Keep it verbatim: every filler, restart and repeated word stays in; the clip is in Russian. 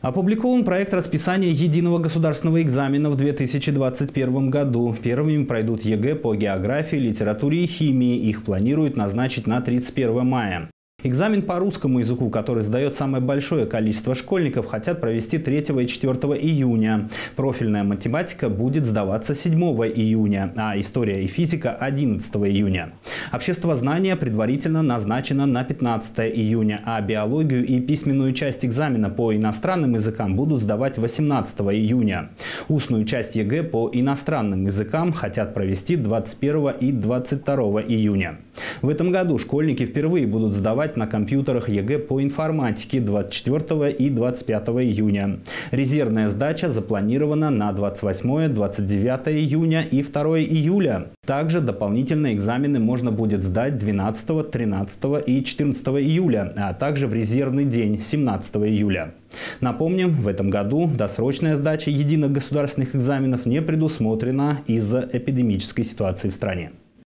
Опубликован проект расписания единого государственного экзамена в две тысячи двадцать первом году. Первыми пройдут ЕГЭ по географии, литературе и химии. Их планируют назначить на тридцать первое мая. Экзамен по русскому языку, который сдает самое большое количество школьников, хотят провести третьего и четвёртого июня. Профильная математика будет сдаваться седьмого июня, а история и физика – одиннадцатого июня. Обществознание предварительно назначено на пятнадцатое июня, а биологию и письменную часть экзамена по иностранным языкам будут сдавать восемнадцатого июня. Устную часть ЕГЭ по иностранным языкам хотят провести двадцать первого и двадцать второго июня. В этом году школьники впервые будут сдавать на компьютерах ЕГЭ по информатике двадцать четвёртого и двадцать пятого июня. Резервная сдача запланирована на двадцать восьмое — двадцать девятое июня и второе июля. Также дополнительные экзамены можно будет сдать двенадцатого, тринадцатого и четырнадцатого июля, а также в резервный день семнадцатого июля. Напомним, в этом году досрочная сдача единых государственных экзаменов не предусмотрена из-за эпидемической ситуации в стране.